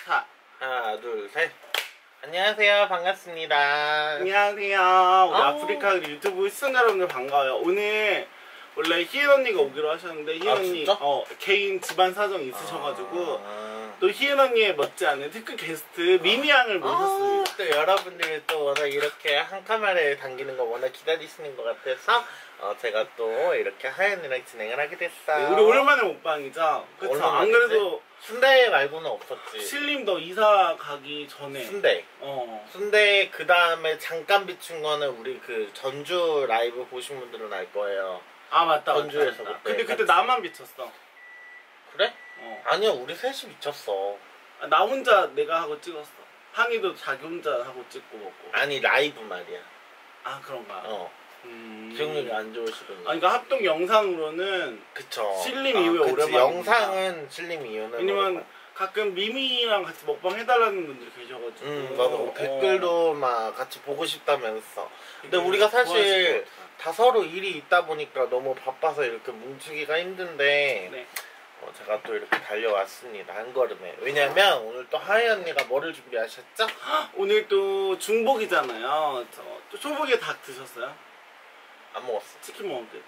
자, 하나, 둘, 셋. 안녕하세요. 반갑습니다. 안녕하세요. 우리 아프리카 유튜브 시청자 여러분들 반가워요. 오늘 원래 희은 언니가 오기로 하셨는데 희은 언니 진짜? 개인 집안 사정이 있으셔가지고 또 희은 언니의 멋지않은 특급 게스트 미미 양을 모셨습니다. 또 여러분들이 또 워낙 이렇게 한 카메라에 당기는 거 워낙 기다리시는 것 같아서 제가 또 이렇게 하연이랑 진행을 하게 됐어요. 네, 우리 오랜만에 먹방이죠. 그쵸? 안 그래도 순대 말고는 없었지. 신림도 이사 가기 전에 순대. 순대 그 다음에 잠깐 비춘 거는 우리 그 전주 라이브 보신 분들은 알 거예요. 아 맞다. 전주에서 맞다. 그때 근데 나만 비쳤어. 그래? 아니야, 우리 셋이 미쳤어. 나 혼자 내가 하고 찍었어. 한이도 자기 혼자 하고 찍고 먹고. 아니, 라이브 말이야. 아 그런가? 기억력이 안 좋으시군요. 아니 그러니까 합동 영상으로는 그쵸. 신림 이후에 오랜만에 영상은 신림 이후는 왜냐면 가끔 미미랑 같이 먹방 해달라는 분들이 계셔가지고 맞아. 댓글도 막 같이 보고 싶다면서. 근데 우리가 사실 다 서로 일이 있다 보니까 너무 바빠서 이렇게 뭉치기가 힘든데 네. 제가 또 이렇게 달려왔습니다. 한 걸음에. 왜냐면 오늘 또 하이 언니가 뭐를 준비하셨죠? 오늘 또 중복이잖아요. 또 초복에 닭 드셨어요? 안 먹었어. 치킨 먹었겠지.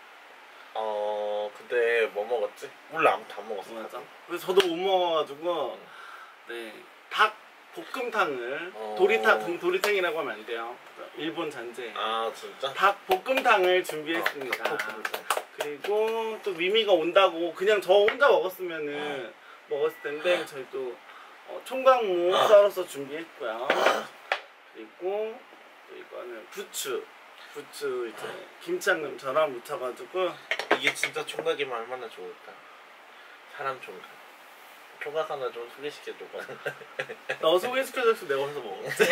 근데 뭐 먹었지? 몰라, 아무튼 안 먹었어. 맞아. 그래서 저도 못 먹어가지고 네, 닭 볶음탕을 도리탕이라고 하면 안 돼요. 일본 잔재. 아 진짜? 닭 볶음탕을 준비했습니다. 그리고 또 미미가 온다고 그냥 저 혼자 먹었으면은 먹었을 텐데 저희 또 총각무 썰어서 준비했고요. 그리고 또 이거는 부추 이제 김장금 전화 묻혀가지고 이게 진짜 총각이면 얼마나 좋을까? 사람 총각. 총각 하나 좀 소개시켜줘봐. 너 소개시켜줬으면 내가 벌써 먹었지.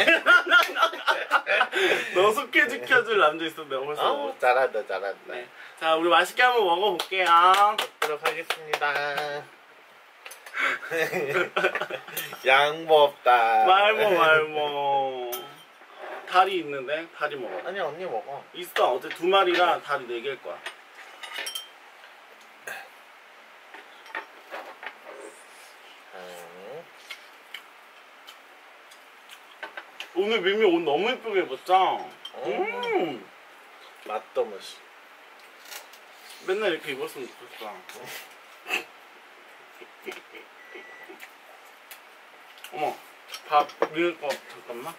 너 소개시켜줄 남자 있으면 내가 벌써 먹었지. 잘한다. 네. 자, 우리 맛있게 한번 먹어볼게요. 먹도록 하겠습니다. 양보 없다. 말모. 다리 있는데 다리 먹어. 아니, 언니 먹어. 있어. 어제 2마리랑 다리 4개일 거야. 오늘 미미 옷 너무 예쁘게 입었죠? 맛도 맛이. 맨날 이렇게 입었으면 좋겠어. 어머, 밥 미울 거 잠깐만.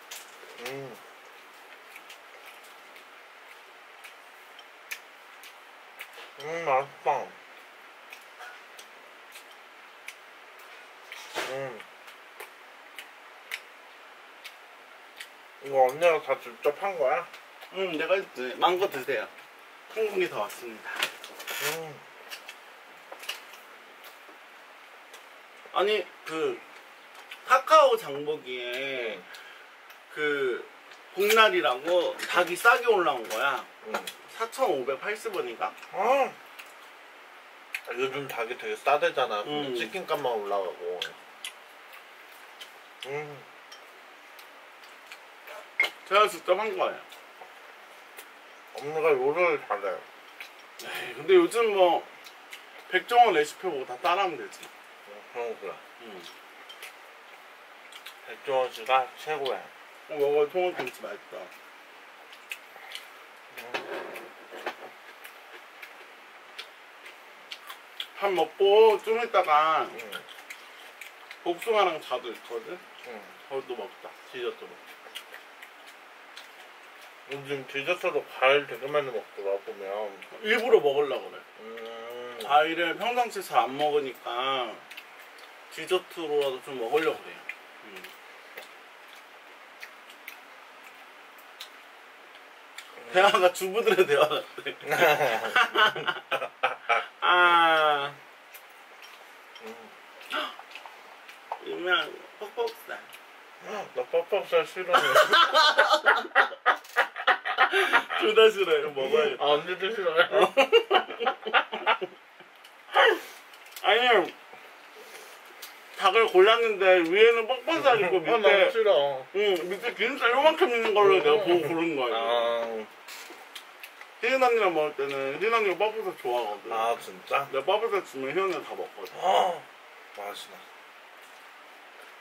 맛있다. 이거 언니가 다 직접 한 거야? 내가 했지. 망고 드세요. 한 공기 더 왔습니다. 아니 그 카카오 장보기에 그 복날이라고 닭이 싸게 올라온 거야. 4,580원인가? 요즘 닭이 되게 싸대잖아. 근데 치킨값만 올라가고. 제가 직접 한 거예요. 언니가 요리를 잘해. 에이, 근데 요즘 뭐 백종원 레시피 보고 다 따라하면 되지. 그래. 백종원 씨가 최고야. 먹어. 통밀김치 맛있다. 밥 먹고 좀 있다가 복숭아랑 자두 있거든? 그것도 먹자. 디저트로. 요즘 디저트로 과일 되게 많이 먹더라, 보면. 일부러 먹으려고 그래. 과일을 평상시에 잘 안 먹으니까 디저트로라도 좀 먹으려고 그래요. 대화가 주부들의 대화 같아. 유명한 퍽퍽살. 나 뻑뻑살 싫어해. 둘 다 싫어해. 이거 먹어야겠다. 언니도 싫어해? 아니 닭을 골랐는데 위에는 뻑뻑살 있고 밑에 너무 싫어. 밑에 기름살 요만큼 있는 걸로 내가 보고 고른 거야. 희은 언니랑 먹을 때는 희은 언니가 뻑뻑살 좋아하거든. 아 진짜? 내가 뻑뻑살 주면 희은 언니가 다 먹거든. 맛있나.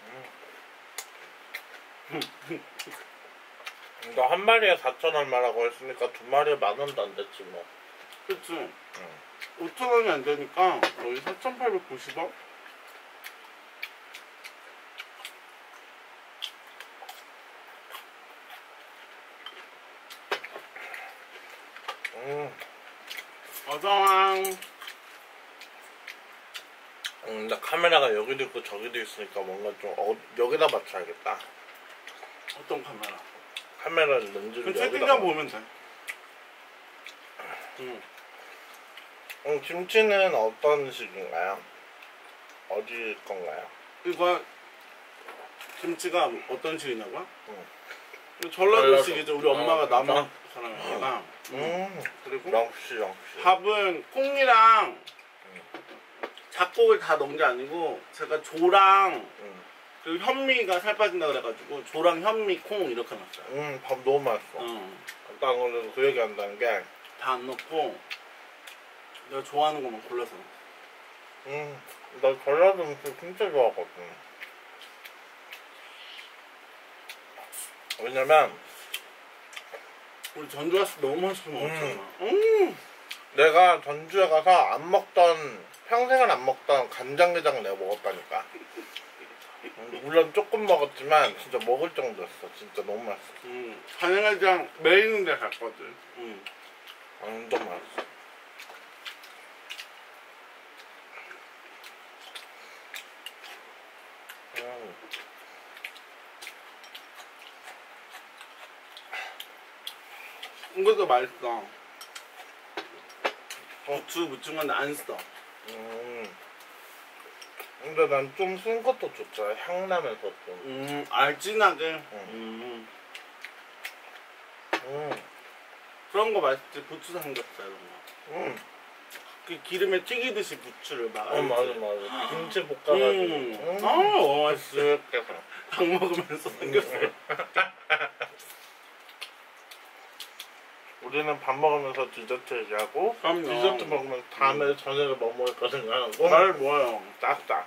너 한 마리에 4천 얼마라고 했으니까 두 마리에 10,000원도 안 됐지 뭐. 그치? 5,000원이 안 되니까 여기 4,890원? 어서왕. 나 카메라가 여기도 있고 저기도 있으니까 뭔가 좀 여기다 맞춰야겠다. 어떤 카메라? 카메라 렌즈를 그 여기다. 채팅창 보면 돼. 김치는 어떤 식인가요? 어디 건가요? 이거 김치가 어떤 식이냐고요? 전라도. 전라도식이죠. 우리 엄마가 진짜? 남한 사람이니까. 그리고 역시. 밥은 콩이랑 잡곡을 다 넣은 게 아니고 제가 조랑 그리고 현미가 살 빠진다 그래가지고 조랑 현미 콩 이렇게 넣었어요. 밥 너무 맛있어. 아까 안 그래도 그 얘기 한다는 게. 다 안 넣고 내가 좋아하는 것만 골라서. 나 전라도 음식 진짜 좋아하거든. 왜냐면 우리 전주 왔을 때 너무 맛있게 먹었잖아. 내가 전주에 가서 평생을 안 먹던 간장게장을 내가 먹었다니까. 물론 조금 먹었지만 진짜 먹을 정도였어. 진짜 너무 맛있어. 간장게장 메인인 데 갔거든. 완전 맛있어. 이것도 맛있어. 부추 묻힌 건데 안 써. 근데 난 좀 쓴 것도 좋잖아. 향나면서 좀. 알진하게. 그런 거 맛있지. 부추 삼겹살 이런 거. 그 기름에 튀기듯이 부추를 막. 맞아. 김치 볶아가지고. 맛있어. 쓱해서. 밥 먹으면서 삼겹살. 우리는 밥 먹으면서 디저트 얘기하고, 그럼요. 디저트 먹으면서 다음에 저녁에 뭐 먹을 거 생각하고. 말 뭐예요? 싹싹.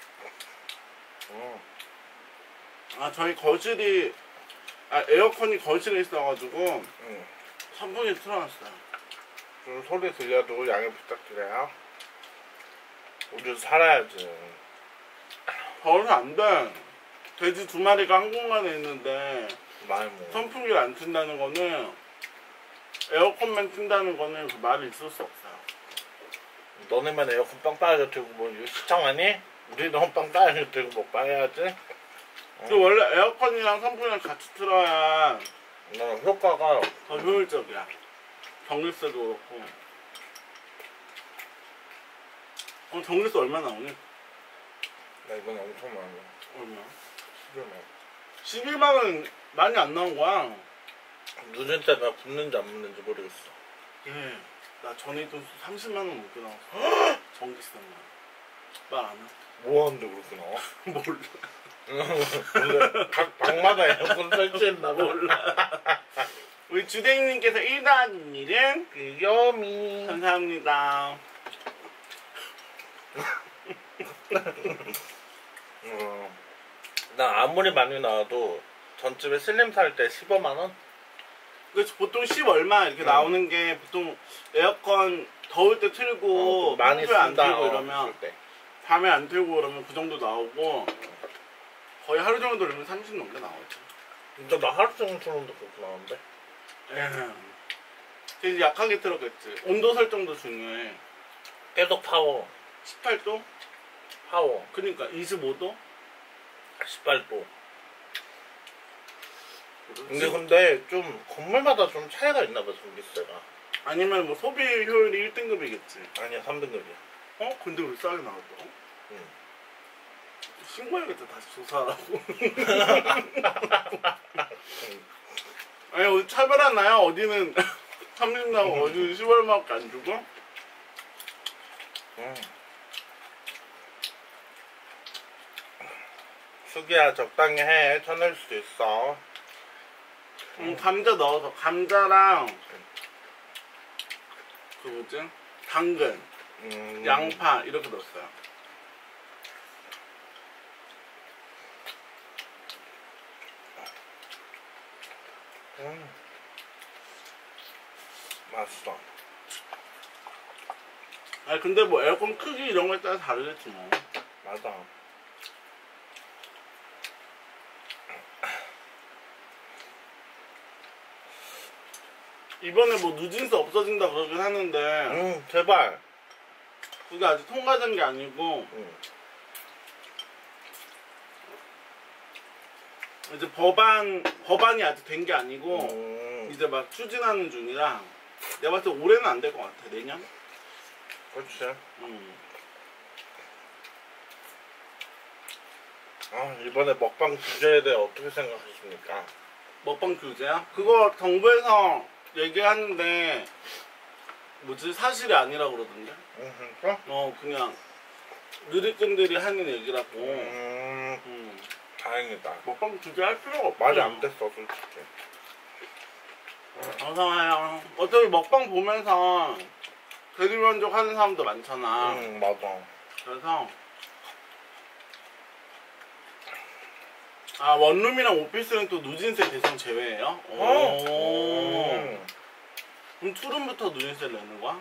저희 거실이 에어컨이 거실에 있어가지고 선풍기 틀어놨어요. 좀 소리 들려도 양해 부탁드려요. 우리 살아야지. 더워서 안 돼. 돼지 2마리가 한 공간에 있는데 많이 먹어. 선풍기를 안 튼다는 거는 에어컨만 튼다는 거는 그 말이 있을 수 없어요. 너네만 에어컨 빵빵하게 들고 뭐 이거 시청하니? 우리 너무 빵빵하게 들고 먹방해야지. 그 원래 에어컨이랑 선풍기랑 같이 틀어야 효과가 더 효율적이야. 전기세도 그렇고. 전기세 얼마 나오니? 나 이번에 엄청 많아. 얼마? 11만. 11만 원 많이 안 나온 거야. 누진 때나 붙는지 안 붙는지 모르겠어. 예. 나 전에 돈 30만 원 넘게 나왔어. 전기세만. 말 안 해. 뭐 하는데 그렇게 나와? 몰라. 근데 각 방마다 에어컨 설치했나고. 몰라. 우리 주댕님께서 1단1은 귀요미. 감사합니다. 나 아무리 많이 나와도 전집에 슬림 살 때 15만원? 그래서 보통 10 얼마 이렇게 나오는 게 보통 에어컨 더울 때 틀고 많이 평소에 안 쓴다. 틀고 이러면 때. 밤에 안 틀고 그러면 그 정도 나오고 거의 하루 종일 돌리면 30 넘게 나오죠. 근데 나 하루 종일 틀었는데 그렇게 나오는데? 되게 약하게 틀었겠지. 온도 설정도 중요해. 계속 파워. 18도? 파워. 그러니까 25도? 18도. 근데 좀 건물마다 좀 차이가 있나 봐, 전기세가. 아니면 뭐 소비 효율이 1등급이겠지. 아니야, 3등급이야. 근데 왜 싸게 나왔어? 신고해야겠다. 다시 조사하라고. 아니 어디 차별하나요? 어디는 30 나고 어디는 10얼마밖에 안 주고? 수기야 적당히 해. 쳐낼 수도 있어. 감자 넣어서 감자랑 그 뭐지? 당근, 양파 이렇게 넣었어요. 맛있어. 아니 근데 뭐 에어컨 크기 이런 거에 따라 다르겠지 뭐. 맞아. 이번에 뭐 누진스 없어진다 그러긴 하는데 제발. 그게 아직 통과된 게 아니고 이제 법안이 아직 된 게 아니고 이제 막 추진하는 중이라 내가 봤을 때 올해는 안 될 것 같아. 내년? 그렇지. 이번에 먹방 규제에 대해 어떻게 생각하십니까? 먹방 규제야? 그거 정부에서 얘기하는데 뭐지 사실이 아니라 그러던데? 진짜? 그냥 누리꾼들이 하는 얘기라고. 다행이다. 먹방 규제할 필요가 없어. 말이 안 됐어 솔직히. 감사해요. 어차피 먹방 보면서 대리만족 하는 사람도 많잖아. 맞아. 그래서 원룸이랑 오피스는 또 누진세 대상 제외예요? 그럼 투룸부터 누진세를 내는 거야?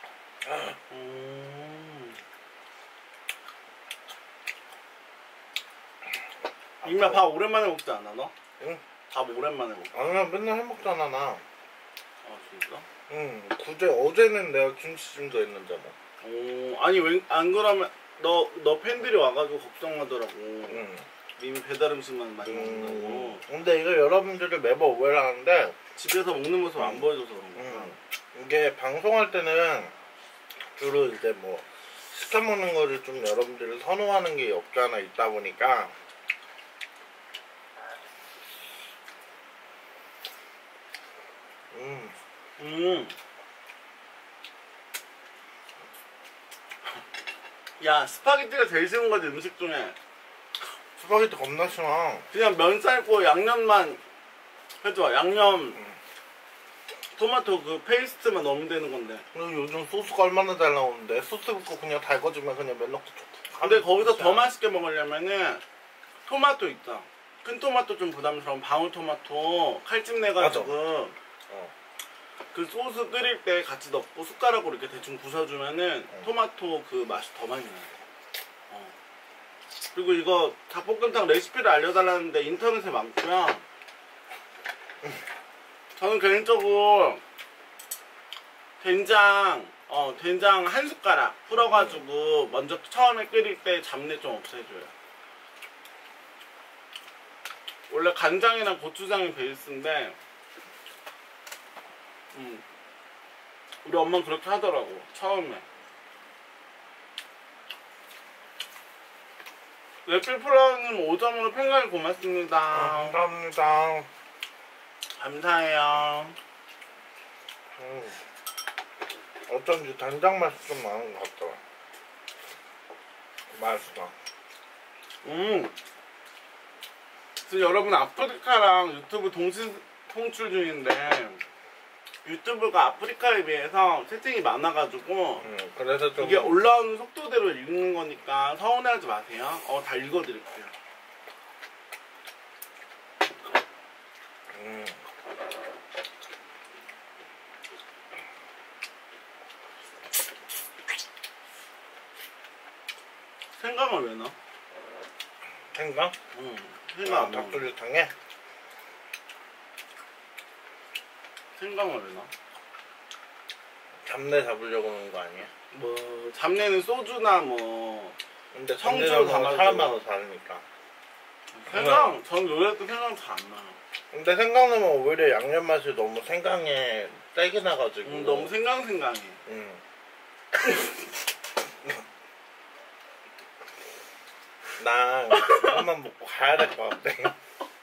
이미 밥 오랜만에 먹지 않아 너? 응. 밥 오랜만에 먹어. 아니야 맨날 해먹잖아 나. 진짜? 그제 어제는 내가 김치찜도 했는데 뭐. 아니 안 그러면 너 팬들이 와가지고 걱정하더라고. 이미 배달 음식만 많이 먹는다고. 근데 이거 여러분들이 매번 오해를 하는데 집에서 먹는 모습 안 보여줘서 그런 거야. 이게 방송할 때는 주로 이제 뭐 시켜 먹는 거를 좀 여러분들이 선호하는 게 없지 않아 있다 보니까 야 스파게티가 제일 쉬운 거지 음식 중에. 스파게티 겁나 심하. 그냥 면 삶고 양념만 해줘. 양념 토마토 그 페이스트만 넣으면 되는 건데. 그리고 요즘 소스가 얼마나 잘 나오는데 소스 붓고 그냥 달궈주면 그냥 면 넣고 툭툭. 근데 거기서 더 맛있게 먹으려면은 토마토 있다. 큰 토마토 좀 부담스러운 방울토마토 칼집 내가지고 그 소스 끓일 때 같이 넣고 숟가락으로 이렇게 대충 부숴주면은 토마토 그 맛이 더 많이 나요. 그리고 이거 닭볶음탕 레시피를 알려달라는데 인터넷에 많고요. 저는 개인적으로 된장 한 숟가락 풀어가지고 먼저 처음에 끓일 때 잡내 좀 없애줘요. 원래 간장이랑 고추장이 베이스인데 우리 엄마는 그렇게 하더라고 처음에. 레필플라님 5점으로 팬가입 고맙습니다. 감사합니다. 감사해요. 어쩐지 된장 맛이 좀 나는 것 같더라. 맛있어. 지금 여러분 아프리카랑 유튜브 동시 송출 중인데 유튜브가 아프리카에 비해서 채팅이 많아가지고 그래서 좀 이게 올라오는 속도대로 읽는 거니까 서운해하지 마세요. 다 읽어드릴게요. 생강을 왜 넣어? 생강? 생강 안 넣어. 닭도리탕에? 생강을 왜 넣어? 잡내 잡으려고 하는 거 아니야? 뭐 잡내는 소주나 뭐 근데 청주로 잡내는 담아서 사람마다 다르니까. 생강 전 요리할 때 생강 잘 안 나요. 근데 생강 넣으면 오히려 양념 맛이 너무 생강에 세게 나가지고 너무 생강해. 나 이것만 먹고 가야 될 것 같아.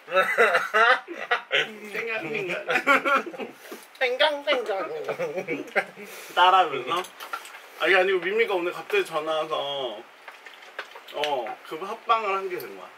생강 따라하면서? 아니고 미미가 오늘 갑자기 전화 와서 그 합방을 한 게 된 거야.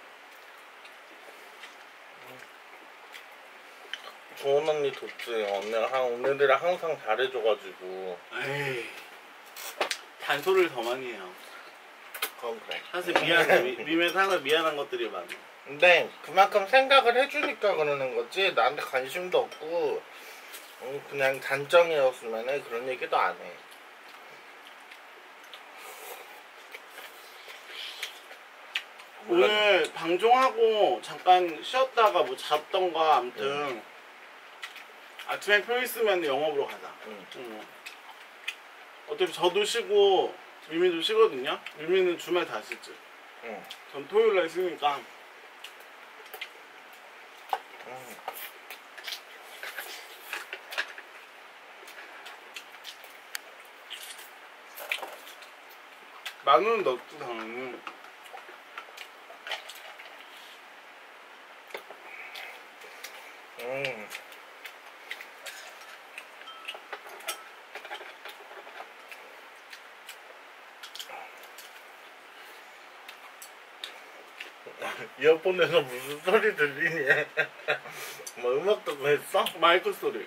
좋은 언니 좋지. 언니들이 항상 잘해줘가지고. 에이, 잔소리를 더 많이 해요. 그건 그래. 사실 미안해. 미미한테 항상 미안한 것들이 많아. 근데 그만큼 생각을 해주니까 그러는 거지. 나한테 관심도 없고 그냥 단정이었으면 그런 얘기도 안 해. 오늘 방송하고 잠깐 쉬었다가 뭐 잤던가 아무튼 아침에 표 있으면 영업으로 가자. 어차피 저도 쉬고 미미도 쉬거든요. 미미는 주말 다 쉬지. 전 토요일날 쉬니까. 마늘은 넣었지 당연히. 이어폰에서 무슨 소리 들리니? 뭐 음악 듣고 했어? 마이크 소리.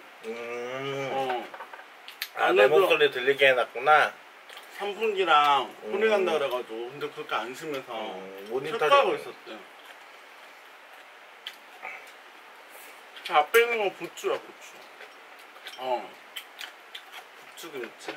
아, 내 목소리 들리게 해놨구나. 선풍기랑 소리 난다 그래가지고. 근데 그렇게 안 심해서 켰다고 있었대. 저 앞에 있는 건 부추야, 부추. 부추김치.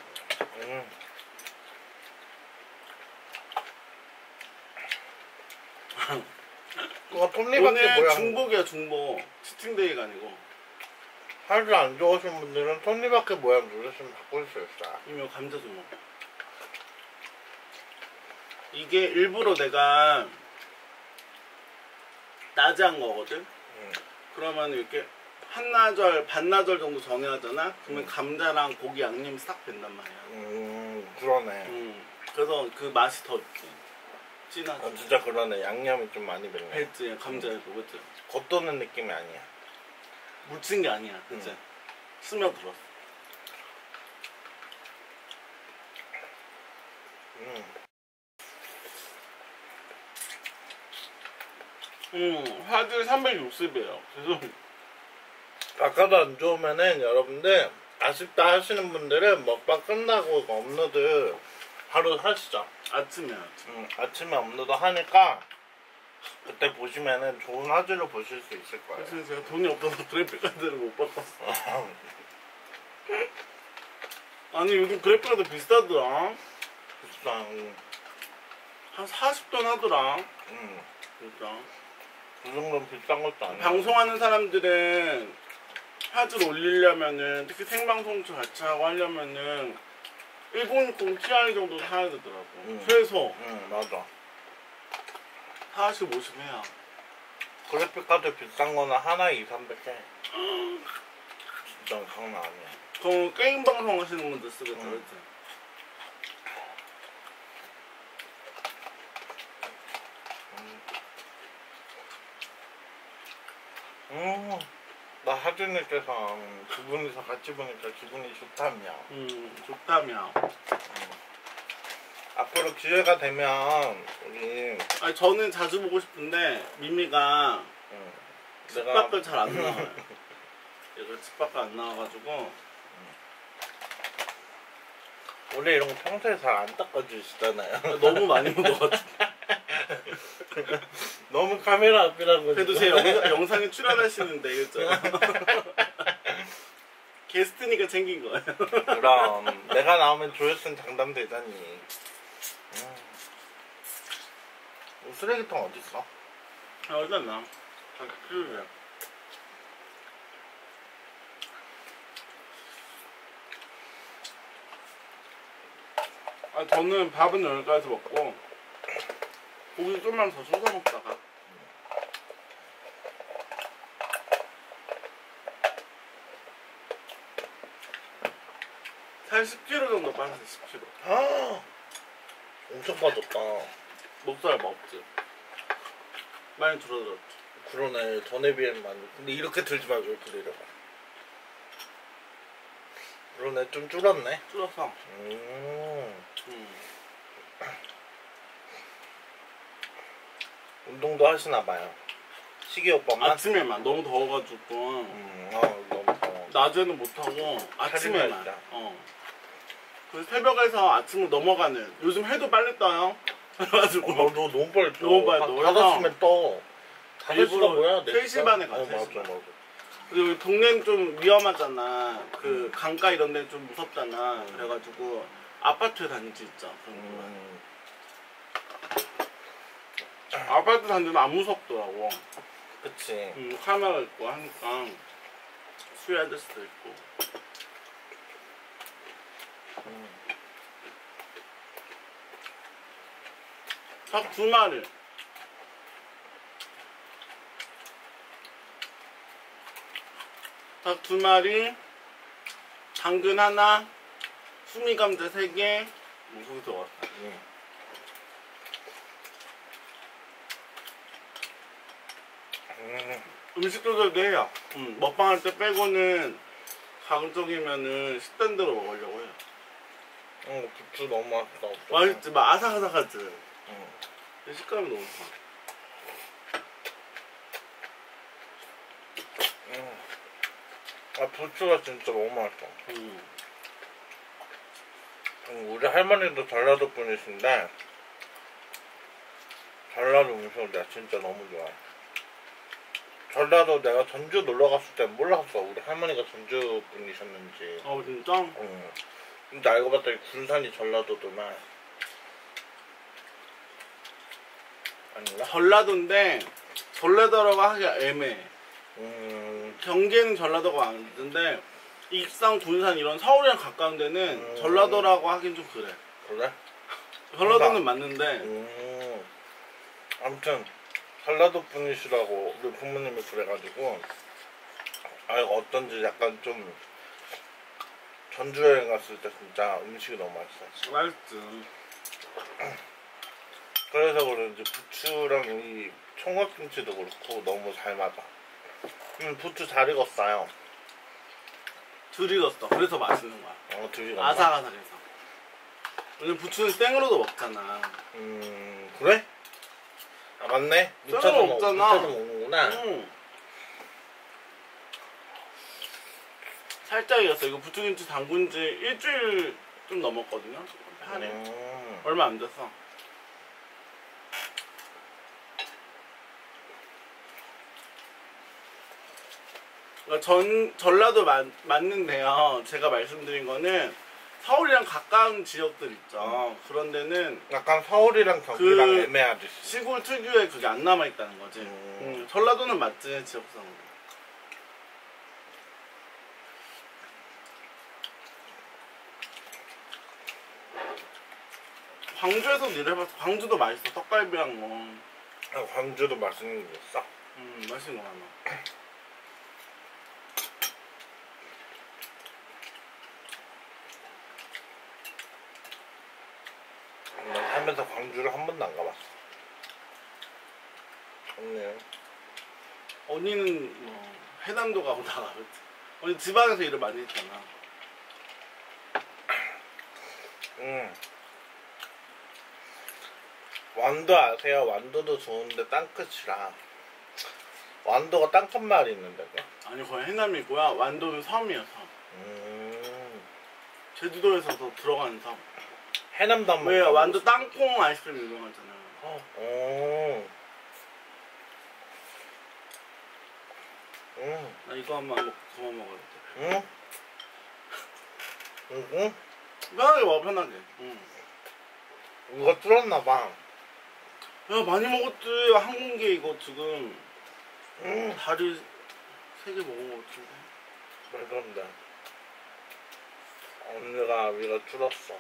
그거 톱니바퀴 오늘 모양. 중복이야, 중복. 치팅데이가 아니고. 살도 안 좋으신 분들은 톱니바퀴 모양 누르시면 바꿀 수 있어요. 이거 감자 좀 먹어. 이게 일부러 내가 낮에 한 거거든? 그러면 이렇게 한나절, 반나절 정도 전에 하잖아? 그러면 감자랑 고기 양념이 싹 된단 말이야. 그러네. 그래서 그 맛이 더 진하지. 진짜 그러네. 양념이 좀 많이 뱄네. 뱄지, 감자에도, 그치? 겉도는 느낌이 아니야. 묻힌 게 아니야, 그치? 스며들었어. 화질 360이에요. 그래서 아까도 안 좋으면은 여러분들 아쉽다 하시는 분들은 먹방 끝나고 이거 업로드 바로 하시죠. 아침에 아침에 업로드 하니까 그때 보시면은 좋은 화질로 보실 수 있을 거예요. 그래서 제가 돈이 없어서 그래픽 카드를 못 바꿨어. 아니 요즘 그래픽 카드 비싸더라. 비싸. 한 40돈 하더라. 진짜. 그 정도는 비싼 것도 아니야. 방송하는 사람들은 화질 올리려면은 특히 생방송도 같이 하고 하려면은 1060 Ti 정도 사야 되더라고. 최소. 맞아. 40, 50 해야. 그래픽카드 비싼 거는 하나에 2, 300 해. 진짜 장난 아니야. 그럼 게임 방송 하시는 분들 쓰겠다, 그치? 나 하준이께서 두 분이서 같이 보니까 기분이 좋다며. 좋다며. 앞으로 기회가 되면 우리. 아니 저는 자주 보고 싶은데 미미가 집 밖을 잘 안 나와요. 얘가 집 밖을 안 나와가지고. 원래 이런 거 평소에 잘 안 닦아주시잖아요. 너무 많이 묻어가지고. 너무 카메라 앞이라고. 그래도 제 영상에 출연하시는데 그죠? 게스트니까 챙긴 거예요. 그럼 내가 나오면 조회수는 장담되잖니. 쓰레기통 어딨어? 어딨나? 아, 그래. 아, 저는 밥은 여기까지 먹고 고기 좀만 더 쏟아 먹다가 살 10kg 정도 빠졌어. 10kg. 아, 엄청 빠졌다. 목살 먹지. 많이 줄어들었지. 그러네. 전에 비해는 많이. 근데 이렇게 들지 말고 이렇게 내려가. 그러네. 좀 줄었네. 줄었어. 운동도 하시나봐요. 식이요법만? 아침에만. 너무 더워가지고 너무 더워. 낮에는 못하고 아침에만. 그래서 새벽에서 아침으로 넘어가는. 요즘 해도 빨리 떠요. 그래가지고 너 너무 빨리 떠. 너무 빨리 떠. 5시면 떠. 5시가 뭐야? 3시 반에 가. 맞아, 3시 맞아. 그리고 동네는 좀 위험하잖아. 그 강가 이런 데는 좀 무섭잖아. 그래가지고 아파트 단지 있죠. 아파트 단지는 안 무섭더라고. 그치. 카메라 있고 하니까 수리할 수도 있고. 닭 2마리. 닭 2마리, 당근 하나, 수미감자 3개, 무슨 더 왔다. 음식도들도 해요. 먹방할 때 빼고는 가급적이면은 식단 대로 먹으려고 해요. 부추 너무 맛있다. 맛있지? 막 아삭아삭하지? 식감이 너무 좋아. 부추가 진짜 너무 맛있어. 우리 할머니도 전라도 분이신데 전라도 음식을 내가 진짜 너무 좋아해. 전라도 내가 전주 놀러 갔을 때 몰랐어. 우리 할머니가 전주 분이셨는지. 진짜? 응. 근데 알고 봤더니 군산이 전라도더만. 아닌가? 전라도인데 전라도라고 하기가 애매해. 경기는 전라도가 맞는데 익산, 군산 이런 서울이랑 가까운 데는 전라도라고 하긴 좀 그래. 그래? 전라도는 맞는데 아무튼 전라도 분이시라고 우리 부모님이 그래가지고 어떤지 약간 좀 전주 여행 갔을 때 진짜 음식이 너무 맛있었어. 맛있지. 그래서 그런지 부추랑 이 총각김치도 그렇고 너무 잘 맞아. 부추 잘 익었어요. 덜 익었어. 그래서 맛있는 거야. 덜 익었나? 아삭아삭해서. 왜냐면 부추는 생으로도 먹잖아. 그래? 아 맞네. 생으로 먹잖아. 무쳐서 먹는구나. 살짝 익었어. 이거 부추김치 담근 지 일주일 좀 넘었거든요. 파래. 얼마 안 됐어. 그러니까 전라도 맞는데요. 제가 말씀드린 거는 서울이랑 가까운 지역들 있죠. 그런 데는 약간 서울이랑 경기랑 애매하지. 시골 특유의 그게 안 남아있다는 거지. 전라도는 맞지, 지역상으로. 광주에서 일해봤어. 광주도 맛있어. 떡갈비랑 뭐. 광주도 맛있는 게 있어? 맛있는 거 하나. 난 살면서 광주를 한 번도 안 가봤어. 좋네요. 언니는 뭐 해남도 가고 다 가겠지. 언니 지방에서 일을 많이 했잖아. 완도 아세요? 완도도 좋은데 땅끝이라. 완도가 땅끝 마을이 있는데. 아니 거의 해남이고요. 완도는 섬이야, 섬. 제주도에서 더 들어가는 섬. 해남도 한번 왜 완도 땅콩 아이스크림 유명하잖아요. 나 이거 한번 그만 먹어야 돼. 편하게 먹어, 편하게. 이거 뚫었나봐. 야, 많이 먹었지. 한 공기 이거 지금 다리 3개 먹은 거 같은데. 그런데 언니가 위가 줄었어.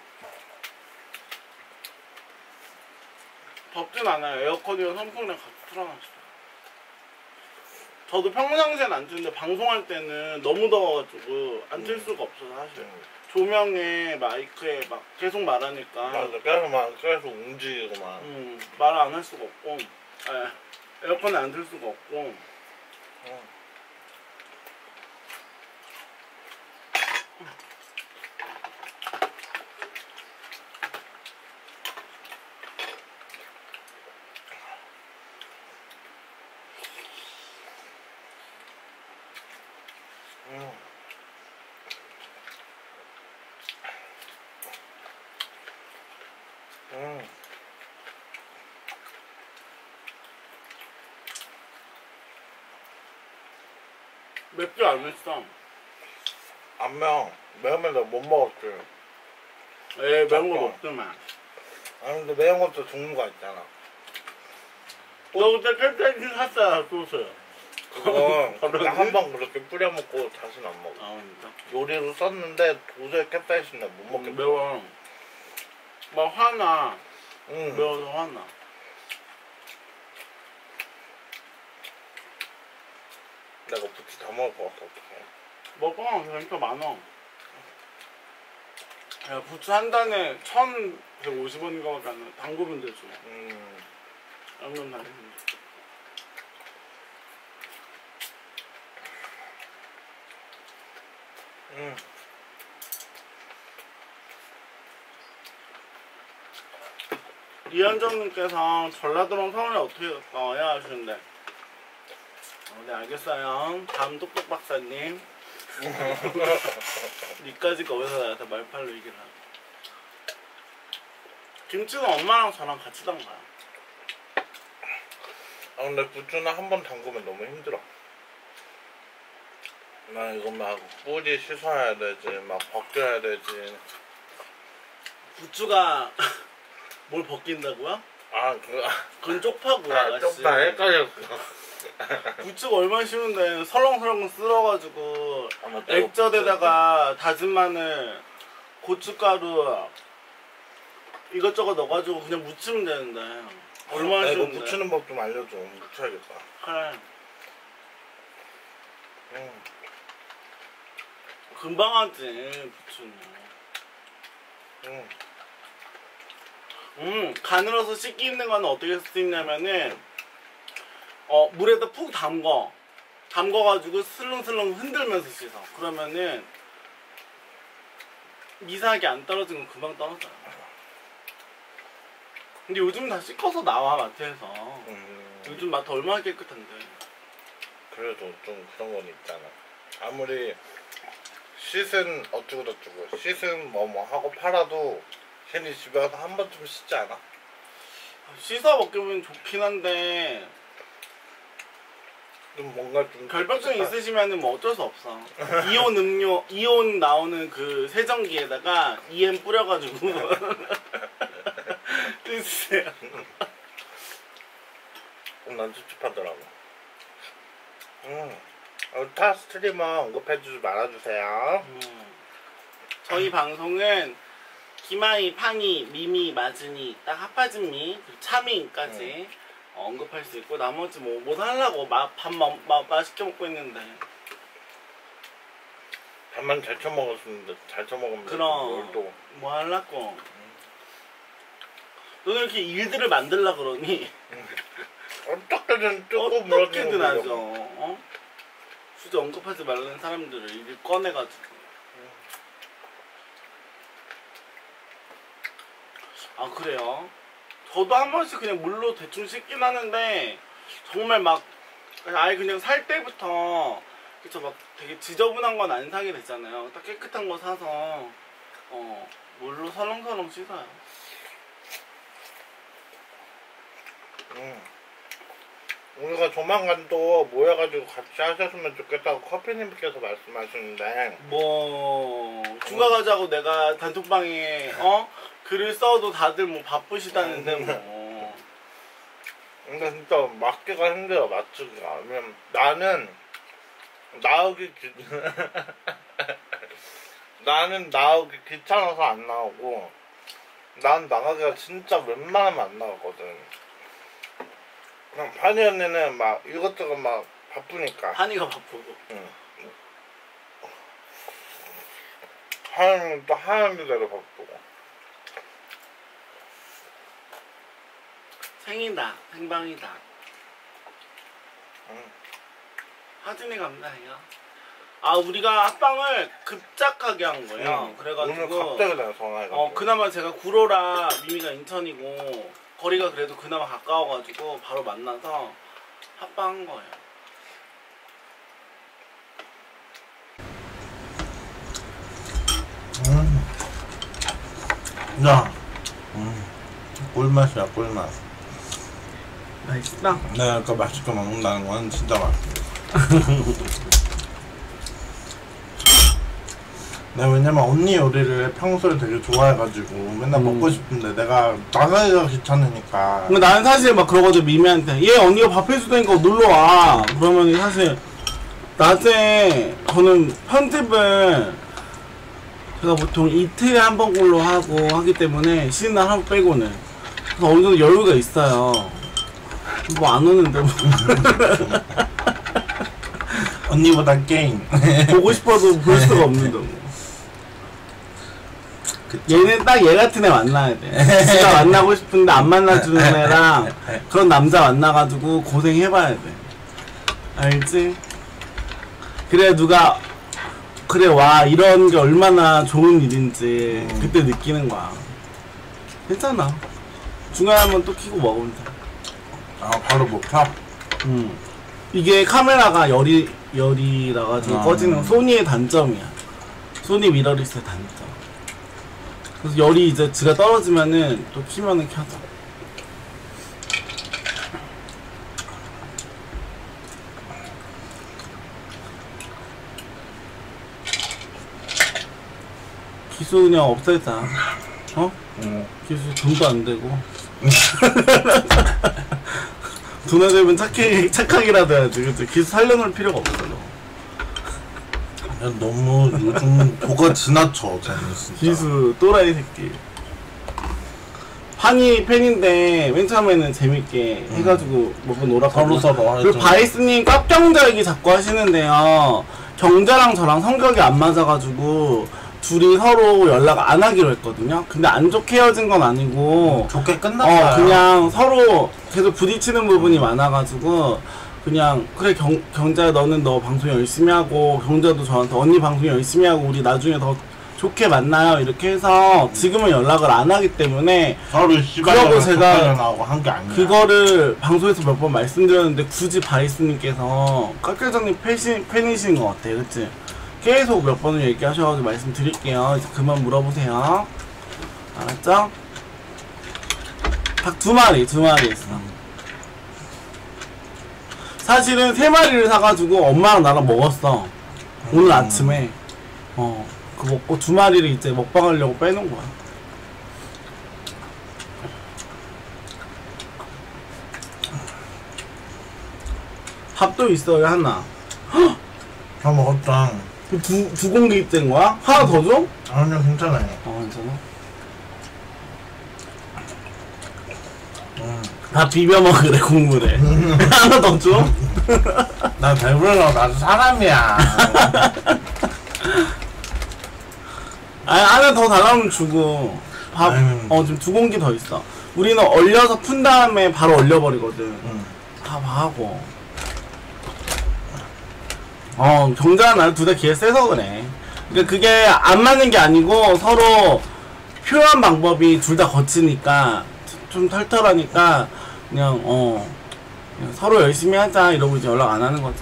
덥진 않아요. 에어컨이랑 선풍기랑 같이 틀어놨어요. 저도 평상시엔 안 틀는데 방송할 때는 너무 더워가지고 안 틀 수가 없어서 사실. 조명에 마이크에 막 계속 말하니까. 맞아. 계속 움직이고 막. 말 안 할 수가 없고. 에어컨에 안 틀 수가 없고. 맵지 않았어. 안 매워. 매우면 내가 못 먹었지. 에 매운 거 먹더만. 아니 근데 매운 것도 종류가 있잖아. 너 그때 짤짤이 샀잖아 소스. 그거 그냥 한번 그렇게 뿌려 먹고 다시는 안 먹어. 아 진짜? 요리로 썼는데 도저히 캡사이신을 못 먹겠어. 매워. 막 화나. 응. 매워서 화나. 내가 부추 다 먹을 것 같아. 어떡해. 먹어. 진짜 많아. 야 부추 한 단에 1,150원인 거밖에 안 나. 담그면 되지. 양념 달리는 거. 이현정님께서 전라도랑 서울에 어떻게 가까워요? 하시는데 네 알겠어요. 다음 똑똑 박사님 니까지 거기서 나한테 말팔로 얘기를 하고 김치는 엄마랑 저랑 같이 담가요. 아 근데 부추는 한 번 담그면 너무 힘들어. 나 이거 막 뿌리 씻어야 되지, 막 벗겨야 되지. 부추가 뭘 벗긴다고요? 그건 쪽파고요. 아가씨. 쪽파 헷갈렸어. 부추가 얼마나 쉬운데 설렁설렁 쓸어가지고 액젓에다가 다진 마늘, 고춧가루 이것저것 넣어가지고 그냥 무치면 되는데 얼마나 이거 쉬운데. 무치는 법 좀 알려줘. 무쳐야겠다. 그래. 금방 하지 부추는. 가늘어서 씻기 힘든 거는 어떻게 쓰냐면은 물에다 푹 담궈가지고 슬렁슬렁 흔들면서 씻어. 그러면은 미세하게 안 떨어진 건 금방 떨어져요. 근데 요즘 다 씻어서 나와 마트에서. 요즘 마트 얼마나 깨끗한데. 그래도 좀 그런 건 있잖아. 아무리 씻은 어쩌고저쩌고 씻은 뭐 하고 팔아도 괜히 집에 와서 한 번쯤 씻지 않아? 씻어 먹기면 좋긴 한데 좀 뭔가 좀 결벽증 있으시면은 뭐 어쩔 수 없어. 이온 음료, 이온 나오는 그 세정기에다가 EM 뿌려가지고 씻으세요. 난 찝찝하더라고. 타 스트리머 언급해주지 말아주세요. 저희 방송은 기마이, 팡이, 미미, 마즈니, 딱 핫바지미, 그리고 차밍까지 언급할 수 있고 나머지 뭐 하려고 밥 맛있게 먹고 있는데. 밥만 잘 처먹었는데 잘 처먹으면 그럼 또 뭐 하려고. 너는 이렇게 일들을 만들라 그러니 어떻게든 뜨고 어떻게든 하죠. 굳이 언급하지 말라는 사람들을 일을 꺼내가지고. 아 그래요? 저도 한 번씩 그냥 물로 대충 씻긴 하는데 정말 막 아예 그냥 살 때부터 그쵸 막 되게 지저분한 건 안 사게 되잖아요. 딱 깨끗한 거 사서 물로 설렁설렁 씻어요. 우리가 조만간 또 모여가지고 같이 하셨으면 좋겠다고 커피님께서 말씀하시는데 뭐 휴가 가자고 내가 단톡방에 글을 써도 다들 뭐 바쁘시다는데 뭐. 근데 진짜 맞기가 힘들어. 맞추기가. 왜냐면 나는 나오기 귀찮아서 안 나오고 난 나가기가 진짜 웬만하면 안 나가거든. 그냥 판이 언니는 막 이것저것 막 바쁘니까. 한이가 바쁘고. 하는 또 하는 대로 바쁘고. 생이다, 생방이다. 하진이 감사해요. 아 우리가 합방을 급작하게 한 거예요. 그래가지고 오늘 갑자기 내가 전화해가지고. 그나마 제가 구로라 미미가 인천이고 거리가 그래도 그나마 가까워가지고 바로 만나서 합방한 거예요. 야, 꿀맛이야 꿀맛. 맛있다. 내가 아까 맛있게 먹는다는 건 진짜 맛있어. 내가 왜냐면 언니 요리를 평소에 되게 좋아해가지고 맨날 먹고 싶은데 내가 나가기가 귀찮으니까. 근데 나는 사실 막 그러거든. 미미한테 얘 언니가 밥 해줄 테니까 놀러와. 그러면 사실 낮에 저는 편집을 제가 보통 이틀에 한 번꼴로 하고 하기 때문에 쉬는 날 하루 빼고는 그래서 어느 정도 여유가 있어요. 뭐 안 오는데 뭐. 언니보다 게임 보고 싶어도 볼 수가 없는데 뭐. 얘는 딱 얘 같은 애 만나야 돼. 진짜 만나고 싶은데 안 만나주는 애랑 그런 남자 만나가지고 고생해봐야 돼. 알지? 그래 누가 그래 와 이런 게 얼마나 좋은 일인지 그때 느끼는 거야. 괜찮아. 중간에 한번 또 켜고 먹으면 돼. 아 바로 못 켜? 이게 카메라가 열이 나가지고 꺼지는 소니의 단점이야. 소니 미러리스의 단점. 그래서 열이 이제 지가 떨어지면은 또 키면은 켜져. 기수 그냥 없애자. 어? 기수 돈도 안 되고. 돈 되면 착하기라도 해야지. 그치? 기수 살려놓을 필요가 없어. 너무 요즘 도가 지나쳐 쟤는 진짜. 기수 또라이 새끼. 판이 팬인데 맨 처음에는 재밌게 해가지고 먹고 놀았거든요. 서로 그리고 바이스님 깝경자 얘기 자꾸 하시는데요. 경자랑 저랑 성격이 안 맞아가지고 둘이 서로 연락 안 하기로 했거든요. 근데 안 좋게 헤어진 건 아니고 좋게 끝났어요. 그냥 서로 계속 부딪히는 부분이 많아가지고 그냥 그래 경자야 너는 너 방송 열심히 하고 경자도 저한테 언니 방송 열심히 하고 우리 나중에 더 좋게 만나요 이렇게 해서 지금은 연락을 안 하기 때문에 서로 그러고 제가 한 게 아니야. 그거를 방송에서 몇 번 말씀드렸는데 굳이 바이스님께서 깍깍장님 팬이신 것 같아요. 그치? 계속 몇 번을 얘기하셔가지고 말씀드릴게요. 이제 그만 물어보세요. 알았죠? 닭 두 마리 있어. 사실은 3마리를 사가지고 엄마랑 나랑 먹었어. 오늘 아침에. 그거 먹고 2마리를 이제 먹방하려고 빼놓은 거야. 밥도 있어요, 하나. 다 먹었다. 두 공기 된 거야? 하나 더 줘? 아니요, 괜찮아요. 괜찮아? 다 비벼 먹으래, 국물에. 하나 더 줘? 나 배불러, 나도 사람이야. 아니, 하나 더 달라면 주고. 밥, 지금 2공기 더 있어. 우리는 얼려서 푼 다음에 바로 얼려버리거든. 밥하고. 경자랑 나는 둘 다 기회 세서 그래. 그러니까 그게 안 맞는 게 아니고 서로 표현 방법이 둘 다 거치니까 좀 털털하니까 그냥 서로 열심히 하자 이러고 이제 연락 안 하는 거죠.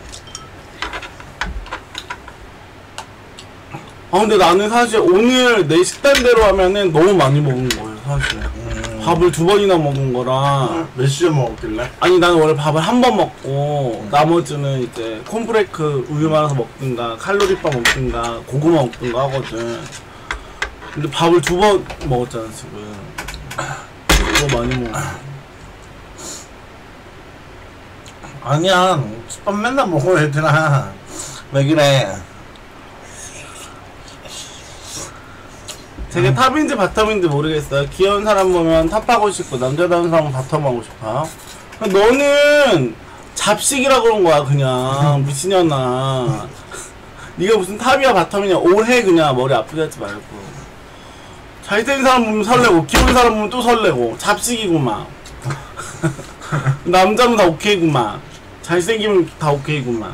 근데 나는 사실 오늘 내 식단대로 하면은 너무 많이 먹은 거예요, 사실. 밥을 2번이나 먹은 거라. 몇 시에 먹었길래? 아니 나는 원래 밥을 한 번 먹고 나머지는 이제 콘프레이크 우유 말아서 먹든가 칼로리바 먹든가 고구마 먹든가 하거든. 근데 밥을 2번 먹었잖아 지금. 너무 많이 먹어. 아니야, 밥 맨날 먹어 얘들아. 왜 그래? 되게 탑인지 바텀인지 모르겠어요. 귀여운 사람 보면 탑하고 싶고 남자다운 사람은 바텀하고 싶어. 너는 잡식이라 그런 거야 그냥. 미친년아. 네가 무슨 탑이야 바텀이냐. 올해 그냥 머리 아프게 하지 말고. 잘생긴 사람 보면 설레고 귀여운 사람 보면 또 설레고. 잡식이구만. 남자면 다 오케이구만. 잘생기면 다 오케이구만.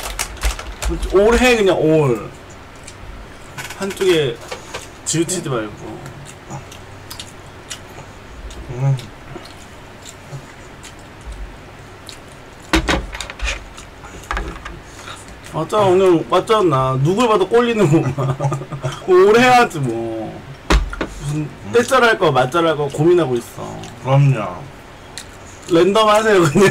올해 그냥 올. 한쪽에 지우치지 말고. 맞잖아 오늘 맞잖아. 누굴 봐도 꼴리는구만. 오래 해야지 뭐. 무슨 떼짤 할거 맞짤 할거 고민하고 있어. 그럼요. 랜덤 하세요 그냥.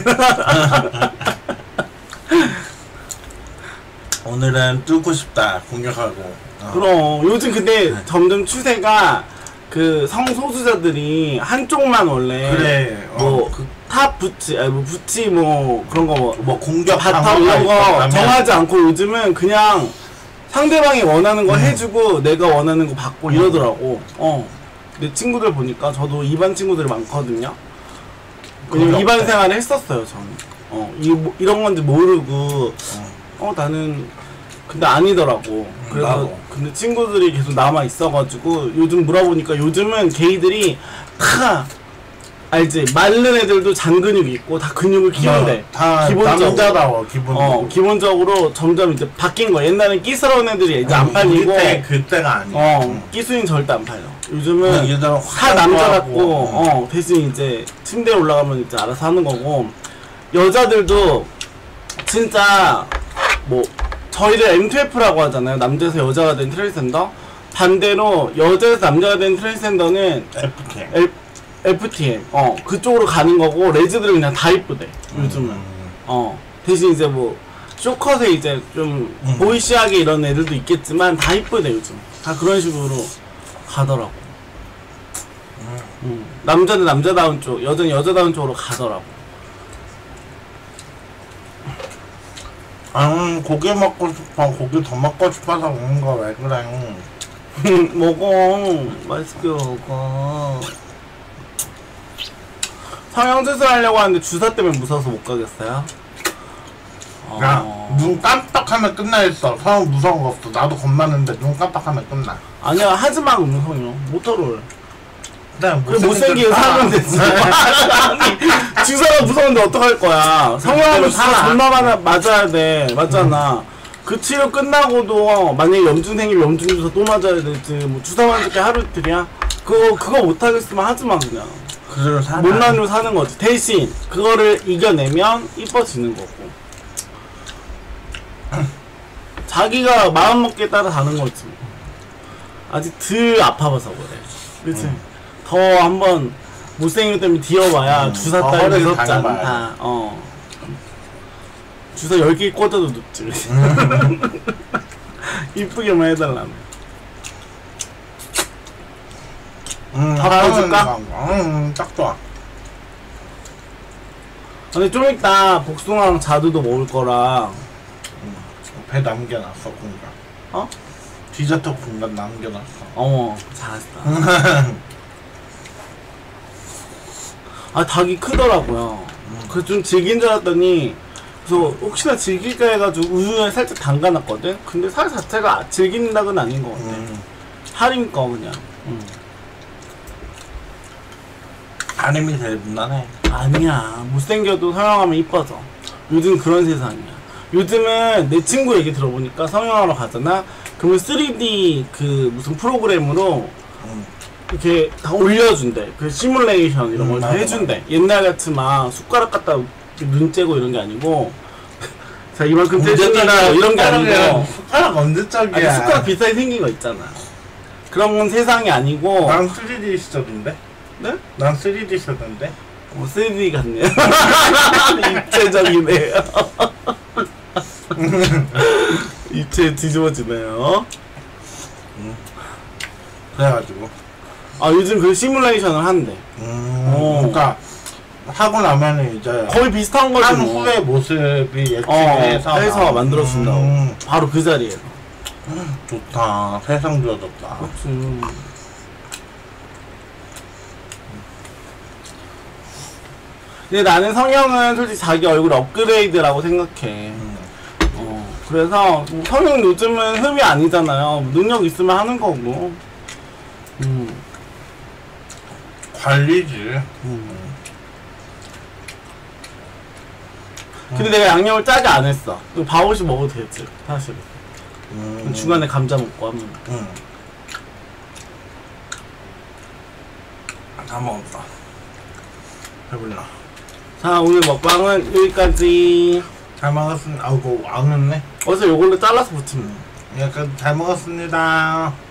오늘은 뚫고 싶다 공격하고. 그럼 요즘 근데 점점 추세가 그 성소수자들이 한쪽만 원래 그래. 뭐 탑 부치 아니 뭐 부치 뭐 그런 거 뭐 공격 바텀 이런 거 정하지 않고 요즘은 그냥 상대방이 원하는 거 해주고 내가 원하는 거 받고 이러더라고. 내 친구들 보니까 저도 이반 친구들이 많거든요. 왜냐면 이반 생활을 했었어요 저는. 이런 건지 모르고 나는 근데 아니더라고. 그래서 나도. 근데 친구들이 계속 남아 있어가지고 요즘 물어보니까 요즘은 게이들이 다 알지 마른 애들도 잔근육이 있고 다 근육을 키운대. 다 기본적으로. 남자다워 기본적으로. 기본적으로 점점 이제 바뀐 거야. 옛날엔 끼스러운 애들이 이제 안 팔리고. 그때가 아니야. 끼수인 절대 안 팔려. 요즘은 다 다 남자답고 대신 이제 침대에 올라가면 이제 알아서 하는 거고. 여자들도 진짜 뭐 저희를 M2F라고 하잖아요. 남자에서 여자가 된 트랜스젠더. 반대로 여자에서 남자가 된 트랜스젠더는 FTM 그쪽으로 가는 거고. 레즈들은 그냥 다 이쁘대 요즘은. 대신 이제 뭐 쇼컷에 이제 좀 보이시하게 이런 애들도 있겠지만 다 이쁘대 요즘. 다 그런 식으로 가더라고. 남자는 남자다운 쪽, 여자는 여자다운 쪽으로 가더라고. 고기 먹고 싶어. 고기 더 먹고 싶어서 먹는 거 왜 그래? 먹어. 맛있게 먹어. 성형수술 하려고 하는데 주사 때문에 무서워서 못 가겠어요? 야, 눈 깜빡하면 끝나 있어. 성형 무서운 거 없어. 나도 겁나는데 눈 깜빡하면 끝나. 아니야, 하지마 그러면 성형. 모터롤. 그래 못생긴 사람 됐지. 아니, 주사가 무서운데 어떡할 거야. 성형하면 주사 존나 맞아야 돼. 맞잖아. 그 치료 끝나고도 만약에 염증 생기면 염증 주사 또 맞아야 되지. 뭐 주사 맞을 게 하루 이틀이야? 그거 못하겠으면 하지마 그냥. 못난으로 사는 거지. 대신 그거를 이겨내면 이뻐지는 거고. 자기가 마음먹기에 따라 사는 거지. 아직 덜 아파봐서 그래. 그치? 더 한번 못생긴 것 때문에 뒤어봐야 주사 따위 무섭지 않다. 주사 10개 꽂아도 눕지. 이쁘게만 해달라며. 밥 해줄까? 딱 좋아. 근데 좀 이따 복숭아랑 자두도 먹을 거라. 배 남겨놨어 공간. 디저트 공간 남겨놨어. 잘했다. 닭이 크더라고요. 그래서 좀 질긴 줄 알았더니, 그래서 혹시나 질길까 해가지고 우유에 살짝 담가놨거든? 근데 살 자체가 질긴 닭은 아닌 것 같아. 할인 거 그냥. 아님이 제일 무난해. 아니야. 못생겨도 성형하면 이뻐져. 요즘 그런 세상이야. 요즘은 내 친구 얘기 들어보니까 성형하러 가잖아? 그러면 3D 그 무슨 프로그램으로 이렇게 다 올려준대. 그 시뮬레이션 이런 걸 다 해준대. 옛날같이 막 숟가락 갖다 눈 째고 이런 게 아니고 자 이만큼 떼준다 이런 게 아니고 숟가락 언제적이야. 아니 숟가락 비싸게 생긴 거 있잖아. 그런 건 세상이 아니고. 난 3D 시켰는데? 네? 난 3D 시켰는데? 3D 같네요. 입체적이네요. 입체 뒤집어지네요. 그래가지고 요즘 그 시뮬레이션을 한대. 그러니까 하고 나면은 이제 거의 비슷한 거지 한 뭐. 후의 모습이 예측해서 해서 만들어준다고. 바로 그 자리에서. 좋다. 세상 좋아졌다. 그치. 근데 나는 성형은 솔직히 자기 얼굴 업그레이드라고 생각해. 그래서 성형 요즘은 흠이 아니잖아요. 능력 있으면 하는 거고. 관리지. 근데 내가 양념을 짜게 안 했어. 바오시 먹어도 되지 사실. 중간에 감자 먹고 하면. 다 먹었다. 배불러. 자 오늘 먹방은 여기까지. 잘 먹었습니다. 아이고 왕했네. 어디서 요걸로 잘라서 붙이면. 예, 잘 먹었습니다.